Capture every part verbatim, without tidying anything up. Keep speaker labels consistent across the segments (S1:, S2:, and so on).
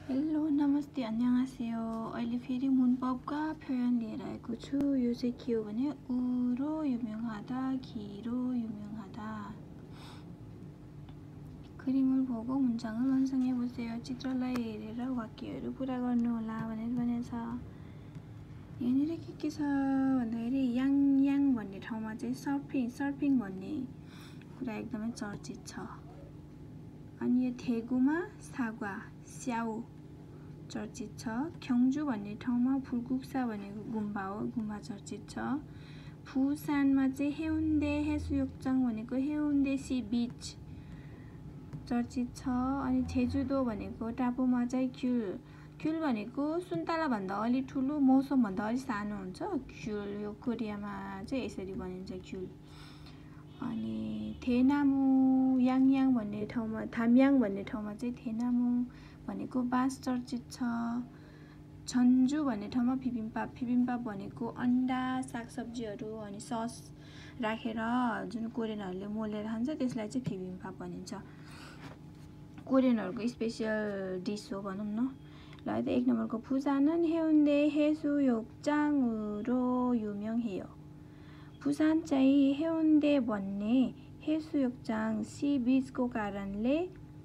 S1: Hello नमस्ते 안녕하세요. अहिले फेरि मुनपबका 표현 लिएर आएको छु. यो चाहिँ के हो भने उरो 유명하다, 기로 유명하다. 그림을 보고 문장을 완성해 보세요. चित्रलाई हेरेर वाक्यहरू पूरा गर्नुहोला भनेर भनेछ. यहाँनिर के के छ भन्दाखेरि याङयाङ भन्ने ठाउँमा चाहिँ सर्फिङ सर्फिङ भन्ने कुरा एकदमै चर्चित छ. अनि यो थेगुमा सागवा स्याउ चर्चित छ. क्योङजु भन्ने ठाउँमा फुलकुक्सा भनेको गुम्बा हो, गुम्बा चर्चित छ. फुसानमा चाहिँ हेउन्डे हेसुयोक्जाङ भनेको हेउन्डे सी बीच चर्चित छ. अनि जेजुदो भनेको टापुमा चाहिँ क्युल क्युल भनेको सुन्तला भन्दा अलि ठुलो, मौसम भन्दा अलि सानो हुन्छ. क्युल यो कोरियामा चाहिँ यसरी भनिन्छ क्युल. अनि थेनामु याङयाङ भन्ने ठाउँमा थामयाङ भन्ने ठाउँमा चाहिँ थेनामु भनेको बाँस चर्चित छ. छन्जु भन्ने ठाउँमा बिबिम्पाप बिबिम्पाप भनेको अन्डा सागसब्जीहरू अनि सस राखेर जुन कोरियनहरूले मोलेर खान्छ त्यसलाई चाहिँ बिबिम्पाप भनिन्छ. कोरियनहरूको स्पेसियल डिस हो भनौँ न. ल त एक नम्बरको फुसानन हेउन्डे हे수욕장 으로 유명해요. फुसान चाहिँ हेउन्डे भन्ने हे수욕장 सी बीचको कारणले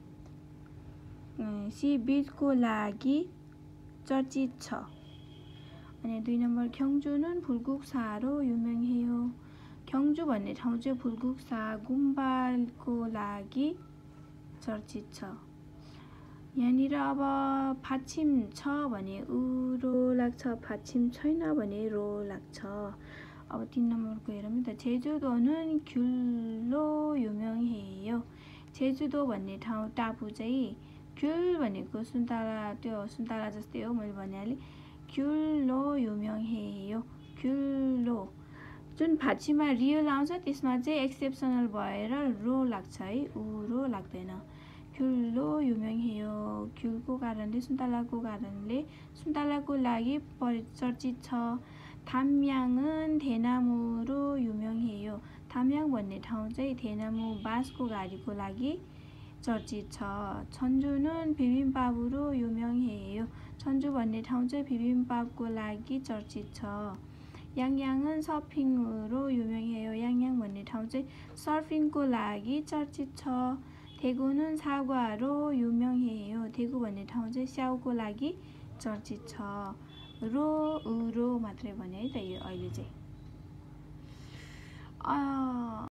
S1: सी बीचको लागि चर्चित छ. अनि दुई नम्बर क्योङजु는 फुलकुक्사로 유명해요. क्योङजु भन्ने ठाउँ चाहिँ फुलकुक्सा गुम्बाको लागि चर्चित छ. यहाँनिर अब फाछिम छ भने उरो लाग्छ, फाछिम छैन भने रो लाग्छ. अब तीन नम्बरको हेरौँ त. 제주도는 귤로 유명해요. 제주도 भन्ने ठाउँ टापु चाहिँ 귤 भनेको सुन्तला, त्यो सुन्तला जस्तै हो मैले भनिहालेँ. 귤로 유명해요. 귤로 जुन फाछीमा रियल आउँछ त्यसमा चाहिँ एक्सेप्सनल भएर रो लाग्छ है, उरो लाग्दैन. 귤로 유명해요. 귤को कारणले सुन्तलाको कारणले सुन्तलाको लागि चर्चित छ. थामयाङ은 대나무로 유명해요. थामयाङ भन्ने ठाउँ चाहिँ 대나무 बाँसको गाडीको लागि चर्चित छ. छन्जु는 비빔밥으로 유명해요. छन्जु भन्ने ठाउँ चाहिँ 비빔밥को लागि चर्चित छ. याङयाङ은 서핑으로 유명해요. याङयाङ भन्ने ठाउँ चाहिँ सर्फिङको लागि चर्चित छ. 대구는 사과로 유명해요. 대구 भन्ने ठाउँ चाहिँ स्याउको लागि चर्चित छ. रो उरो मात्रै भने है त यो अहिले चाहिँ.